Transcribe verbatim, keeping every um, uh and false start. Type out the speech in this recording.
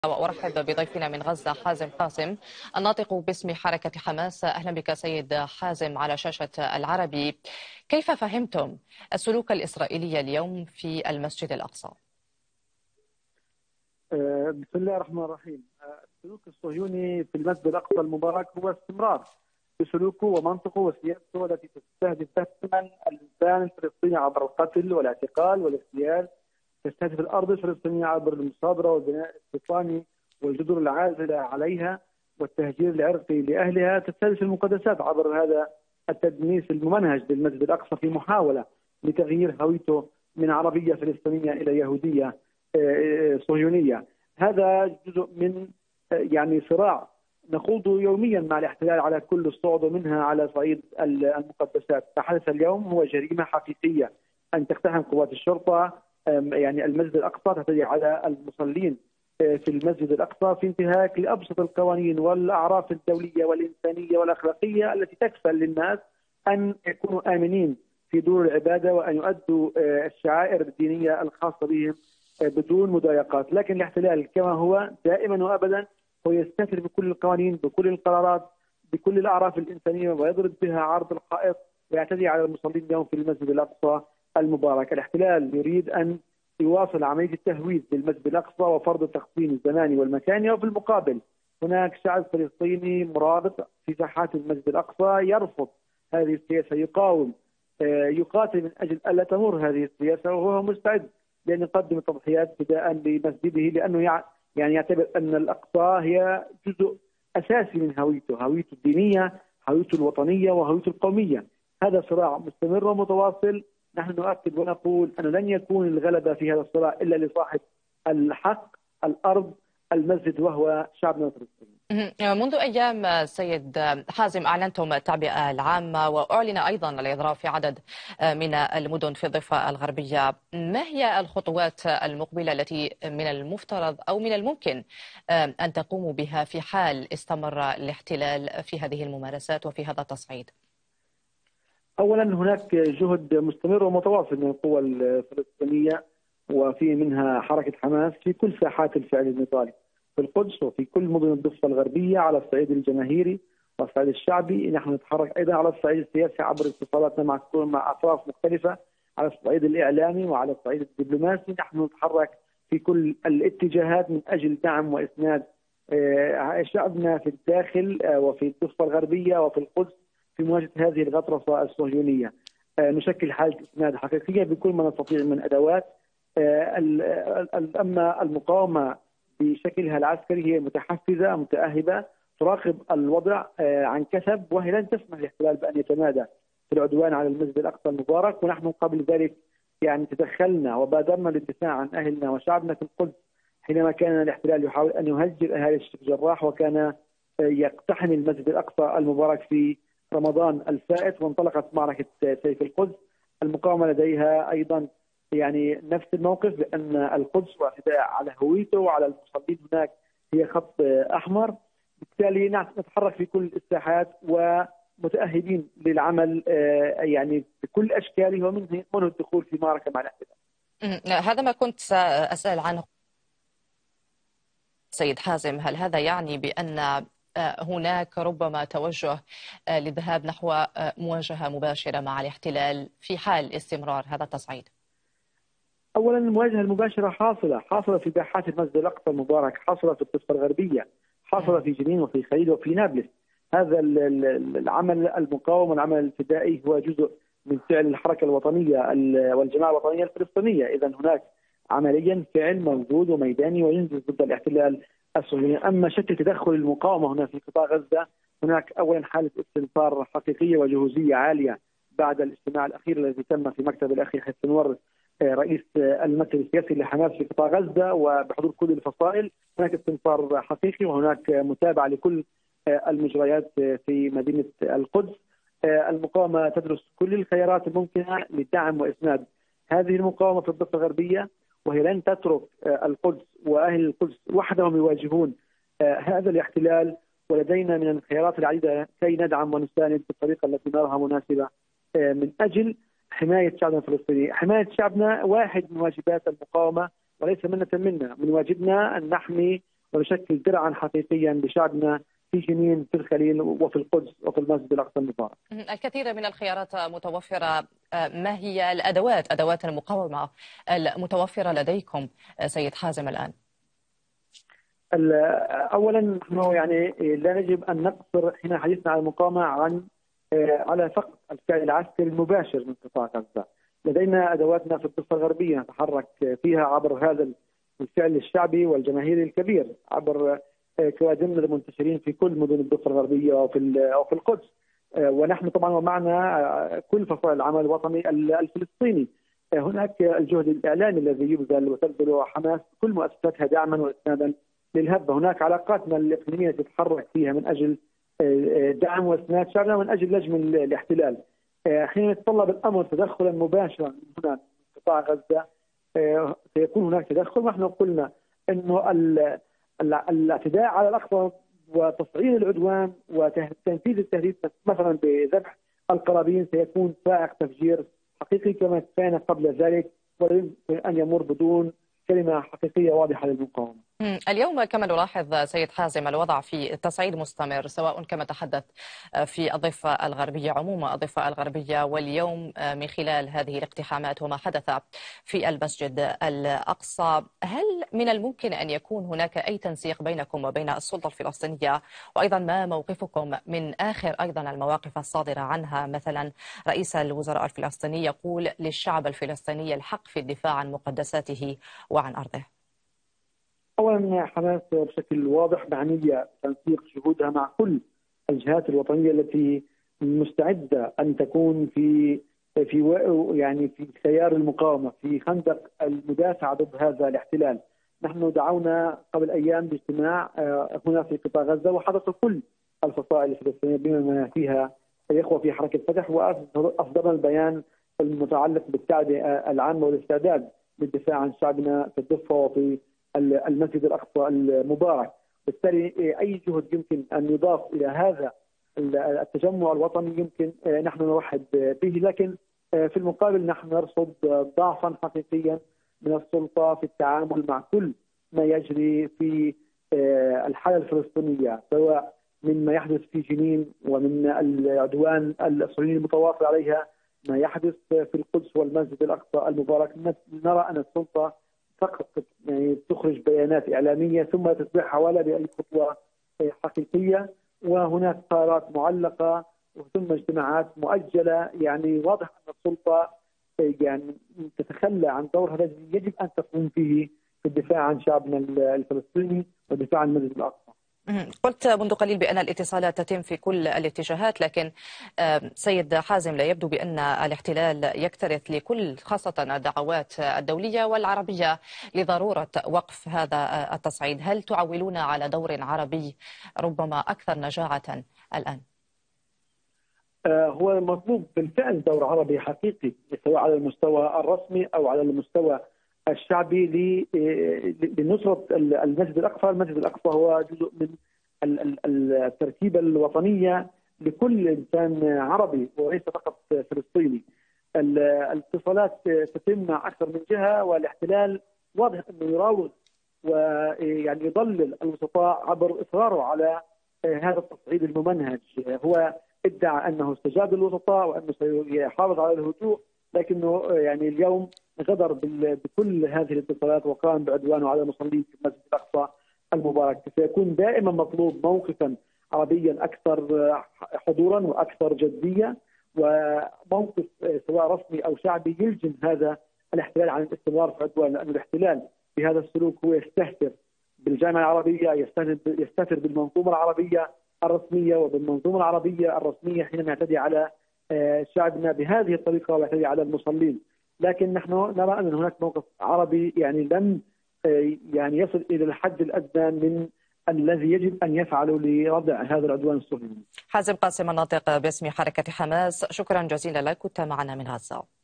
وأرحب بضيفنا من غزة حازم قاسم الناطق باسم حركة حماس. أهلا بك سيد حازم على شاشة العربي. كيف فهمتم السلوك الإسرائيلي اليوم في المسجد الأقصى؟ بسم الله الرحمن الرحيم. السلوك الصهيوني في المسجد الأقصى المبارك هو استمرار بسلوكه ومنطقه وسياسته التي تستهدف تماما الإنسان الفلسطيني عبر القتل والاعتقال والاغتيال، تستهدف الأرض الفلسطينية عبر المصادرة والبناء الاستيطاني والجذور العازلة عليها والتهجير العرقي لأهلها، تستهدف المقدسات عبر هذا التدنيس الممنهج للمسجد الأقصى في محاولة لتغيير هويته من عربية فلسطينية إلى يهودية صهيونية. هذا جزء من يعني صراع نخوضه يوميا مع الاحتلال على كل الصعد ومنها على صعيد المقدسات. ما حدث اليوم هو جريمة حقيقية أن تقتحم قوات الشرطة يعني المسجد الأقصى، تعتدي على المصلين في المسجد الأقصى في انتهاك لأبسط القوانين والأعراف الدولية والإنسانية والأخلاقية التي تكفل للناس أن يكونوا آمنين في دور العبادة وأن يؤدوا الشعائر الدينية الخاصة بهم بدون مضايقات. لكن الاحتلال كما هو دائما وابدا هو يستهتر بكل القوانين، بكل القرارات، بكل الاعراف الانسانيه، ويضرب بها عرض الحائط ويعتدي على المصلين اليوم في المسجد الاقصى المبارك. الاحتلال يريد ان يواصل عمليه التهويد للمسجد الاقصى وفرض التقسيم الزماني والمكاني، وفي المقابل هناك شعب فلسطيني مرابط في ساحات المسجد الاقصى يرفض هذه السياسه، يقاوم، يقاتل من اجل الا تمر هذه السياسه، وهو مستعد لأن يقدم التضحيات فداء لمسجده، لأنه يعني يعتبر أن الأقصى هي جزء أساسي من هويته، هويته الدينية، هويته الوطنية وهويته القومية. هذا صراع مستمر ومتواصل. نحن نؤكد ونقول أنه لن يكون الغلبة في هذا الصراع إلا لصاحب الحق، الأرض، المسجد، وهو شعبنا الفلسطيني. منذ أيام سيد حازم أعلنتم التعبئة العامة، وأعلن أيضا الإضراب في عدد من المدن في الضفة الغربية. ما هي الخطوات المقبلة التي من المفترض أو من الممكن أن تقوموا بها في حال استمر الاحتلال في هذه الممارسات وفي هذا التصعيد؟ أولا هناك جهد مستمر ومتواصل من القوى الفلسطينية وفي منها حركة حماس في كل ساحات الفعل النضالي في القدس وفي كل مدن الضفة الغربية على الصعيد الجماهيري والصعيد الشعبي. نحن نتحرك أيضا على الصعيد السياسي عبر اتصالاتنا مع مع أطراف مختلفة على الصعيد الإعلامي وعلى الصعيد الدبلوماسي. نحن نتحرك في كل الاتجاهات من أجل دعم وإسناد شعبنا في الداخل وفي الضفة الغربية وفي القدس في مواجهة هذه الغطرسة الصهيونية. نشكل حالة إسناد حقيقية بكل ما نستطيع من أدوات. أما المقاومة بشكلها العسكري هي متحفزة متأهبة تراقب الوضع عن كسب، وهي لن تسمح للاحتلال بأن يتمادى في العدوان على المسجد الأقصى المبارك. ونحن قبل ذلك يعني تدخلنا وبادرنا للدفاع عن أهلنا وشعبنا في القدس حينما كان الاحتلال يحاول أن يهجر أهالي الشيخ جراح وكان يقتحم المسجد الأقصى المبارك في رمضان الفائت، وانطلقت معركة سيف القدس. المقاومة لديها أيضا يعني نفس الموقف، لأن القدس واعتداء على هويته وعلى المصلين هناك هي خط أحمر. بالتالي نتحرك في كل الساحات ومتأهبين للعمل يعني بكل أشكاله ومنه منه الدخول في معركة مع الاحتلال. هذا ما كنت سأسأل عنه سيد حازم. هل هذا يعني بأن هناك ربما توجه للذهاب نحو مواجهة مباشرة مع الاحتلال في حال استمرار هذا التصعيد؟ اولا المواجهه المباشره حاصله حاصله في باحات المسجد الاقصى المبارك، حاصله في الضفه الغربيه، حاصله في جنين وفي خليل وفي نابلس. هذا العمل المقاوم والعمل الفدائي هو جزء من فعل الحركه الوطنيه والجماعه الوطنيه الفلسطينيه. اذا هناك عمليا فعل موجود وميداني وينجز ضد الاحتلال الصهيوني. اما شكل تدخل المقاومه هنا في قطاع غزه، هناك اولا حاله استنفار حقيقيه وجهوزيه عاليه بعد الاجتماع الاخير الذي تم في مكتب الاخي حسن ورث رئيس المكتب السياسي لحماس في قطاع غزه وبحضور كل الفصائل. هناك استنفار حقيقي وهناك متابعه لكل المجريات في مدينه القدس. المقاومه تدرس كل الخيارات الممكنه لدعم واسناد هذه المقاومه في الضفه الغربيه، وهي لن تترك القدس واهل القدس وحدهم يواجهون هذا الاحتلال. ولدينا من الخيارات العديده كي ندعم ونساند بالطريقه التي نراها مناسبه من اجل حماية شعبنا الفلسطيني. حماية شعبنا واحد من واجبات المقاومة وليس منة منا. من واجبنا أن نحمي ويشكل درعا حقيقيا لشعبنا في جنين، في الخليل، وفي القدس، وفي المسجد الأقصى المبارك. الكثير من الخيارات متوفرة، ما هي الأدوات أدوات المقاومة المتوفرة لديكم سيد حازم الآن؟ اولا نحن يعني لا يجب ان نقصر حين حديثنا عن المقاومه عن على فقط الفعل العسكري المباشر من قطاع غزه. لدينا ادواتنا في الضفه الغربيه نتحرك فيها عبر هذا الفعل الشعبي والجماهيري الكبير، عبر كوادرنا المنتشرين في كل مدن الضفه الغربيه وفي وفي القدس. ونحن طبعا ومعنا كل فصائل العمل الوطني الفلسطيني. هناك الجهد الاعلامي الذي يبذل وتبذله حماس كل مؤسساتها دعما واسنادا للهبه. هناك علاقاتنا الاقليميه تتحرك فيها من اجل دعم واسناد شعبنا ومن اجل لجم الاحتلال. حين يتطلب الامر تدخلا مباشرا من هنا من قطاع غزه سيكون هناك تدخل. ونحن قلنا انه الاعتداء على الاقصى وتصعيد العدوان وتنفيذ التهديد مثلا بذبح القرابين سيكون سائق تفجير حقيقي كما كان قبل ذلك، ولا يمكن ان يمر بدون كلمه حقيقيه واضحه للمقاومه. اليوم كما نلاحظ سيد حازم الوضع في التصعيد مستمر، سواء كما تحدث في الضفة الغربية عموم الضفة الغربية، واليوم من خلال هذه الاقتحامات وما حدث في المسجد الأقصى. هل من الممكن أن يكون هناك أي تنسيق بينكم وبين السلطة الفلسطينية؟ وأيضا ما موقفكم من آخر أيضا المواقف الصادرة عنها؟ مثلا رئيس الوزراء الفلسطيني يقول للشعب الفلسطيني الحق في الدفاع عن مقدساته وعن أرضه. اولا حماس بشكل واضح معنيه تنسيق جهودها مع كل الجهات الوطنيه التي مستعده ان تكون في في يعني في خيار المقاومه في خندق المدافعه ضد هذا الاحتلال. نحن دعونا قبل ايام باجتماع هنا في قطاع غزه وحضرت كل الفصائل الفلسطينيه بما فيها الاخوه في حركه فتح، واصدرنا البيان المتعلق بالتعبئه العامه والاستعداد للدفاع عن شعبنا في الضفه وفي المسجد الأقصى المبارك. بالتالي أي جهد يمكن أن يضاف إلى هذا التجمع الوطني يمكن نحن نرحب به، لكن في المقابل نحن نرصد ضعفا حقيقيا من السلطة في التعامل مع كل ما يجري في الحالة الفلسطينية، سواء مما يحدث في جنين ومن العدوان الإسرائيلي المتواصل عليها، ما يحدث في القدس والمسجد الأقصى المبارك. نرى أن السلطة فقط يعني تخرج بيانات إعلامية ثم تتبعها ولا بأي خطوة حقيقية، وهناك قرارات معلقة ثم اجتماعات مؤجلة. يعني واضح أن السلطة يعني تتخلى عن دورها الذي يجب أن تقوم فيه في الدفاع عن شعبنا الفلسطيني والدفاع عن المسجد الأقصى. قلت منذ قليل بأن الاتصالات تتم في كل الاتجاهات، لكن سيد حازم لا يبدو بأن الاحتلال يكترث لكل خاصة الدعوات الدولية والعربية لضرورة وقف هذا التصعيد. هل تعولون على دور عربي ربما أكثر نجاعة الآن؟ هو مطلوب بالفعل دور عربي حقيقي سواء على المستوى الرسمي أو على المستوى الشعبي لنصرة المسجد الأقصى. المسجد الأقصى هو جزء من التركيبة الوطنية لكل إنسان عربي وليس فقط فلسطيني. الاتصالات تتم مع أكثر من جهة، والاحتلال واضح أنه يراوغ ويعني يضلل الوسطاء عبر إصراره على هذا التصعيد الممنهج. هو ادعى أنه استجاب للوسطاء وأنه سيحافظ على الهدوء، لكنه يعني اليوم غدر بكل هذه الاتصالات وقام بعدوانه على المصلين في المسجد الأقصى المبارك. سيكون دائما مطلوب موقفا عربيا أكثر حضورا وأكثر جدية، وموقف سواء رسمي أو شعبي يلجم هذا الاحتلال عن الاستمرار في عدوان، لأن الاحتلال بهذا السلوك هو يستهتر بالجامعة العربية، يستهتر بالمنظومة العربية الرسمية وبالمنظومة العربية الرسمية حينما يعتدي على شعبنا بهذه الطريقة ويعتدي على المصلين. لكن نحن نرى أن هناك موقف عربي يعني لم يعني يصل إلى الحد الأدنى من الذي يجب أن يفعله لردع هذا العدوان الصهيوني. حازم قاسم الناطق باسم حركة حماس، شكرا جزيلا لك، كنت معنا من غزة.